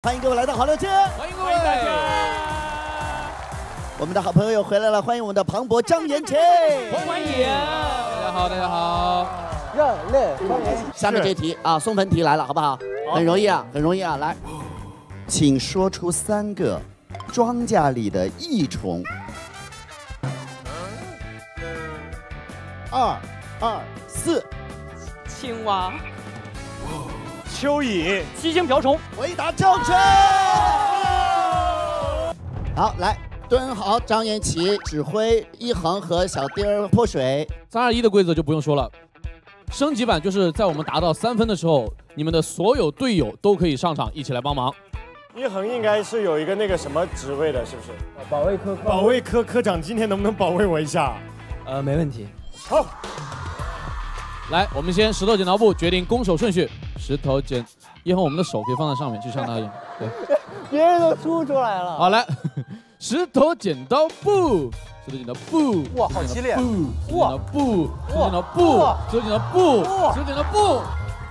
欢迎各位来到好乐街， 欢迎各位大家。 我们的好朋友又回来了，欢迎我们的庞博、张延庆， 欢迎，大家好，大家好。 热烈欢迎。 下面这题啊，送分题来了，好不好？很容易啊，很容易啊，来，请说出3个庄稼里的益虫。2、4， 青蛙、 蚯蚓、 七星瓢虫。 回答正确。好，来，敦豪、张延齐指挥一恒和小丁儿泼水。 321的规则就不用说了，升级版就是在我们达到3分的时候，你们的所有队友都可以上场一起来帮忙。 一恒应该是有一个那个什么职位的，是不是？保卫科科长，今天能不能保卫我一下？ 没问题。 好， 来，我们先石头剪刀布决定攻守顺序。石头剪，一恒我们的手可以放在上面，就像那样。对， 别人都出来了。 好，来，石头剪刀布，石头剪刀布。 哇，好激烈！ 哇，布，石头剪刀布，石头剪刀布，石头剪刀布。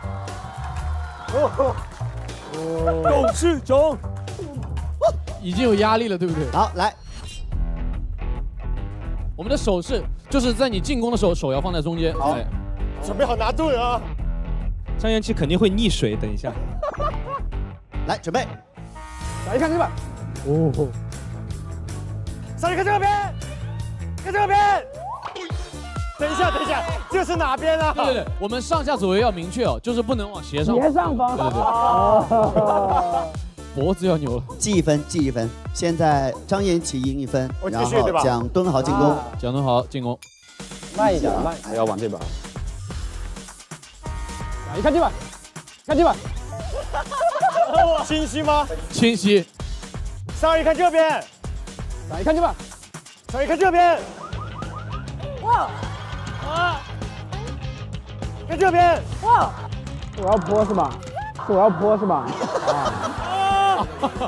董事长， 已经有压力了，对不对？ 好，来， 我们的手势就是在你进攻的时候，手要放在中间。 好，准备好拿盾啊！ 张延期肯定会溺水，等一下。 来，准备。 来，看这边。哦。上去看这边，看这边。等一下，这是哪边啊？ 对，我们上下左右要明确哦，就是不能往斜上。 斜上方。 对。脖子要扭了。 记一分。现在张延齐赢1分，然后蒋敦豪进攻。 蒋敦豪进攻。 慢一点， 还要往这边。 你看这边，看这边。清晰吗？ 清晰。 上一看这边，上一看这边，上一看这边。哇！看这边。哇！是我要泼是吧？啊！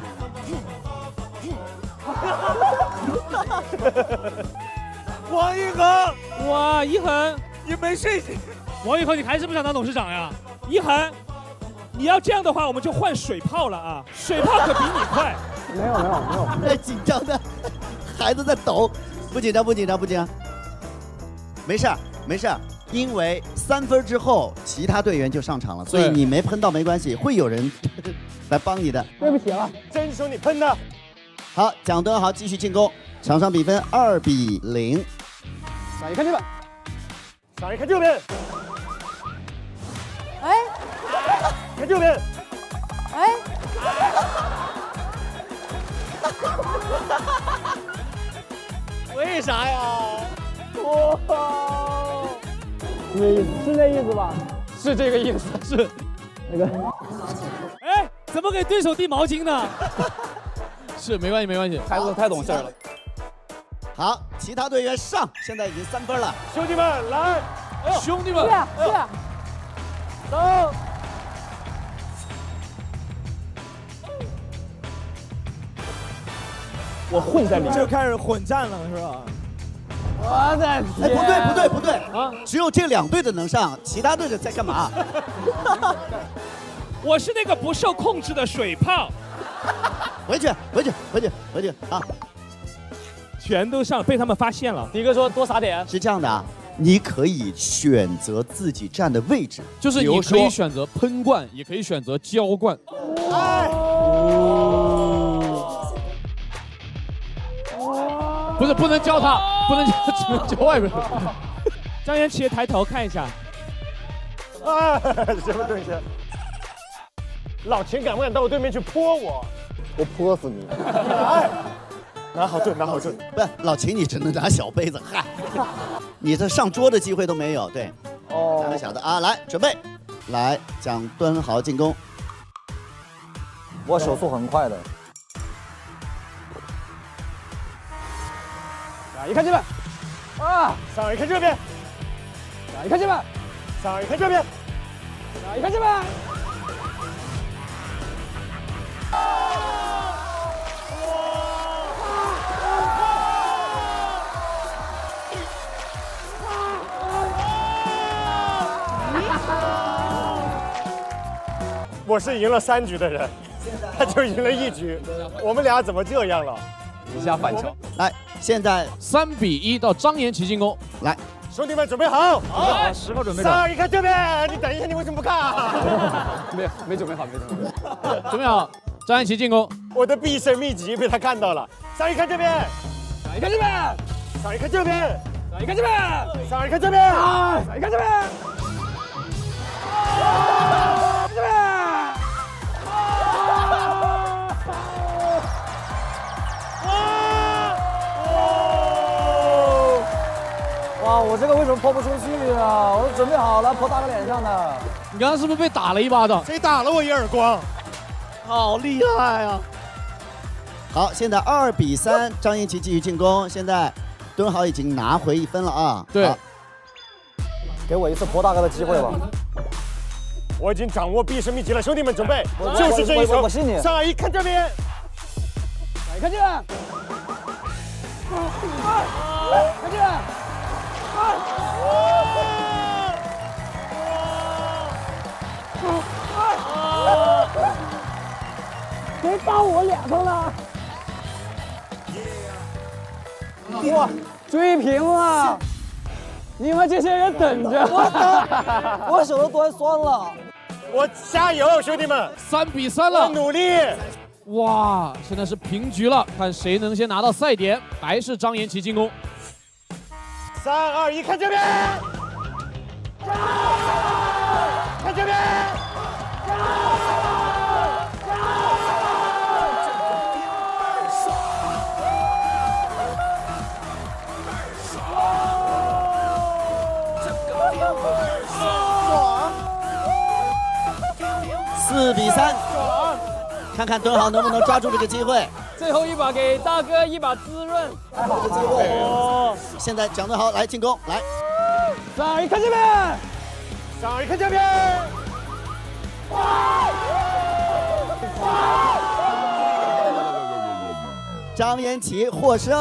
王一恒， 哇，一恒， 你没睡醒？ 王一恒，你还是不想当董事长呀？一恒，你要这样的话，我们就换水炮了啊！水炮可比你快。 没有。 太紧张的，孩子在抖，不紧张。没事，因为3分之后其他队员就上场了，所以你没喷到没关系，会有人来帮你的。 对不起了，真兄你喷的。 好，蒋敦豪继续进攻，场上比分2-0。 上一看这边，上一看这边。哎，看这边。哎。为啥呀？哇！是那意思吧？是这个意思，是那个。 哎，怎么给对手递毛巾呢？ 是，没关系。 孩子太懂事了。 好，其他队员上，现在已经3分了。 兄弟们来， 兄弟们， 走。我混在里面，就开始混战了，是吧？我的天！ 哎，不对啊！只有这2队的能上，其他队的在干嘛？ 我是那个不受控制的水炮。 回去啊！ 全都上，被他们发现了。迪哥说多撒点。 是这样的啊，你可以选择自己站的位置， 就是你可以选择喷灌，也可以选择浇灌。不能浇他，只能浇外边。 张延齐抬头看一下。 什么东西？老秦敢不敢到我对面去泼我？我泼死你！拿好盾。 不是老秦，你只能拿小杯子，嗨，你这上桌的机会都没有。对，哦，两个小的啊，来准备，来蒋敦豪进攻。 我手速很快的。 一看这边，上一看这边，上一看这边，上一看这边，上一看这边。我是赢了3局的人。 他就赢了1局，我们俩怎么这样了？ 一下反超。 来，现在 3比1到张延齐进攻。 来， 兄弟们准备好。 好，时刻准备 3、 着。 2、1，看这边！你等一下，你为什么不看？ 没准备好，没准备好。 准备好，张延齐进攻。 我的必胜秘籍被他看到了。3、2、1，看这边！ 3、2、1，看这边 3、2、1，看这边！ ！3、2、1，看这边 3、2、1，看这边！ ！3、2、1，看这边！看这边！ 哇，我这个为什么泼不出去啊？我都准备好了，泼大哥脸上的。 你刚刚是不是被打了一巴掌？ 谁打了我一耳光？ 好厉害啊！好，现在2比3，张延齐继续进攻。现在敦豪已经拿回1分了啊！ 对好， 给我一次泼大哥的机会吧。 我已经掌握必胜秘籍了，兄弟们准备，就是这一手。 我信你。 3、2、1，看这边！ 3、2、1，看这边！看这边！谁打我脸上了？ 哇，追平了！ 你们这些人等着！ 我手都端酸了。 我加油，兄弟们 ！3比3 我了。 努力！ 哇，现在是平局了，看谁能先拿到赛点，还是张延齐进攻。 3、2、1，看这边！看这边！ 4比3，看看敦豪能不能抓住这个机会。 最后一把给大哥一把滋润。 这个机会。哦，现在蒋敦豪来进攻，来。 3、2、1，看这边！ 3、2、1，看这边！ 张延齐获胜。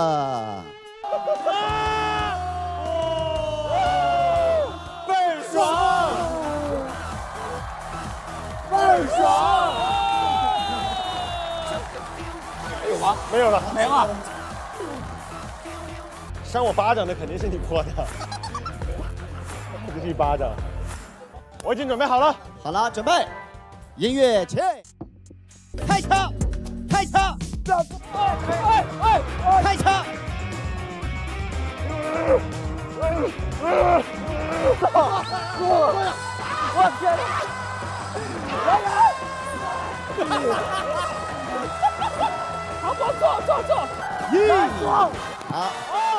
倍儿爽！ 倍儿爽！ 有吗？没有了， 没了。 扇我巴掌的肯定是你泼的，这是一巴掌。我已经准备好了。 好了，准备，音乐起，开枪，开枪，开枪！ 我天！好，坐。 好，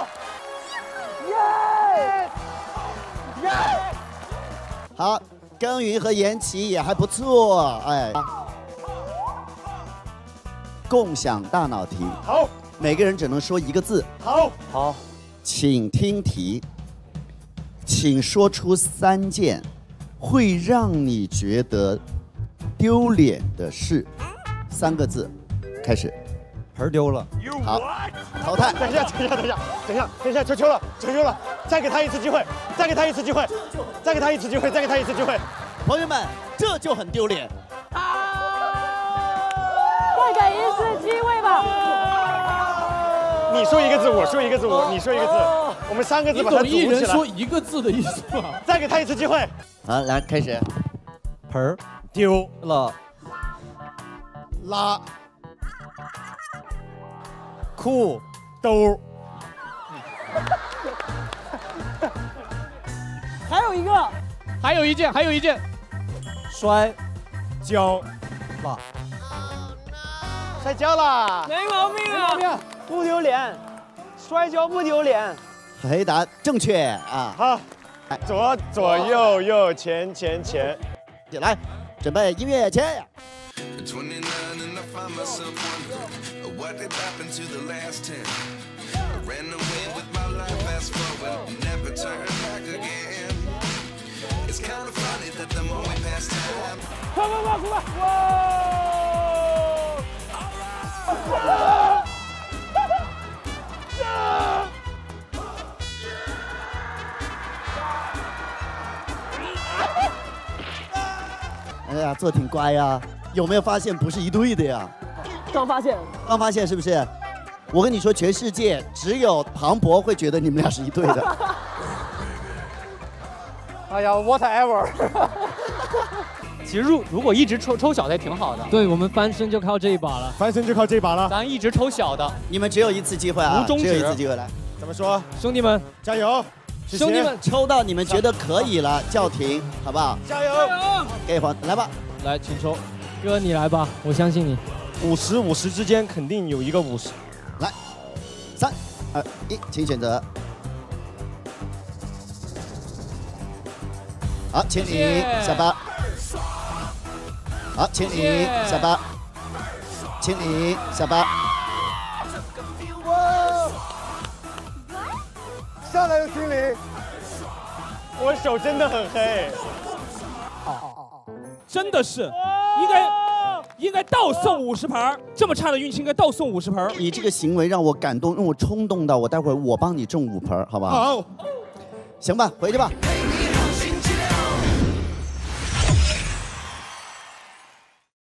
好，耕耘和延齐也还不错，哎。共享大脑题， 好， 每个人只能说一个字。 好， 请听题，请说出3件会让你觉得丢脸的事，3个字，开始。 盆丢了。 好，淘汰。 等一下，求求了，再给他一次机会，再给他一次机会。 朋友们，这就很丢脸。 再给一次机会吧。 你说一个字，我说一个字，你说一个字，我们3个字把它组起来。 你懂一人说一个字的意思吗？ 再给他一次机会。 好，来开始。 盆丢了。 拉裤兜。 还有一件， 摔跤了。 摔跤了。 没毛病啊，不丢脸，摔跤不丢脸。 回答正确啊！ 好，左右前。 来，准备音乐起。 29 and I find myself wondering what did happen to the last 10. I ran away with my life, fast forward, never turn back again. It's kind of funny that the more we pass time. 快！ 哎呀，做挺乖呀。 有没有发现不是一对的呀？ 刚发现， 刚发现是不是？我跟你说，全世界只有庞博会觉得你们俩是一对的。 哎呀 ，whatever。 其实如果一直抽小的也挺好的。 对我们翻身就靠这一把了， 翻身就靠这一把了。 咱一直抽小的， 你们只有一次机会啊， 无终止只有一次机会来。 怎么说？ 兄弟们加油！ 兄弟们， 抽到你们觉得可以了，叫停，好不好？ 加油！ 给黄来吧， 来，请抽。 哥你来吧，我相信你。 50-50之间肯定有一个50。 来，3、2、1，请选择。好，请你下巴。好，请你下巴。请你下巴。 哇！下来了，经理。我手真的很黑。 真的是，应该倒送50盘，这么差的运气应该倒送50盘。 你这个行为让我感动，让我冲动到我待会儿我帮你中5盆，好不好？ 好， 行吧，回去吧。